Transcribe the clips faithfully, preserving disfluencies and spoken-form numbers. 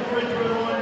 free throw line.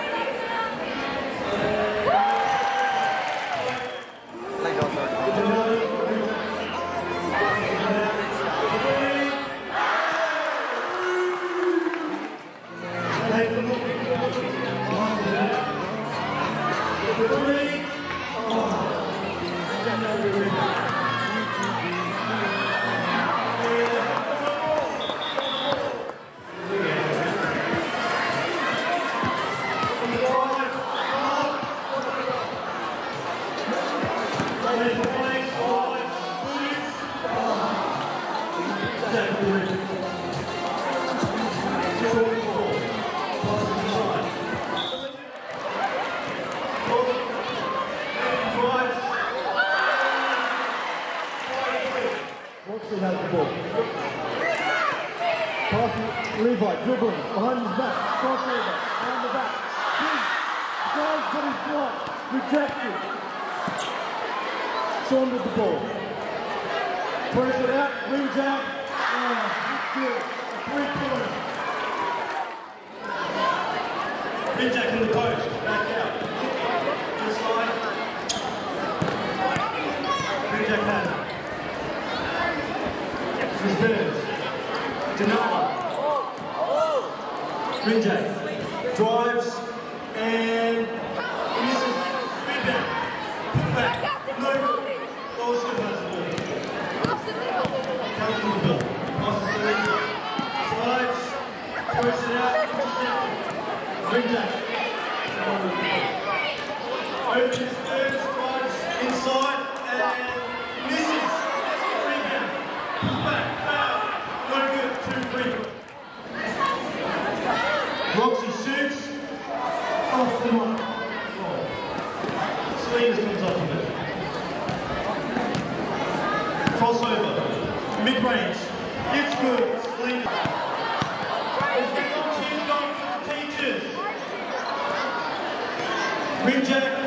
Levi dribbling behind his back, crossover, behind the back. The guy's got his block, rejected. Sean with the ball. Throws it out, rings out. Oh, good. A three-pointer. Rinjack in the post, back out. Inside. Rinjack has it. Chris Burns. Denali. Rinjack drives and misses. Rebound. Put back. No good. Also has the ball. Comes in the ball. Passes to Rinjack. Drives. Throws it out. Intercepted. Rinjack. Opens, Burns, drives inside and misses. Rebound. Put back. Foul. No good. Two free throws. Roxy shoots off the mark. Oh. Salinas comes off of it. Crossover. Mid-range. It's good. Salinas. Let's get some cheers going for the teachers. Rinjack.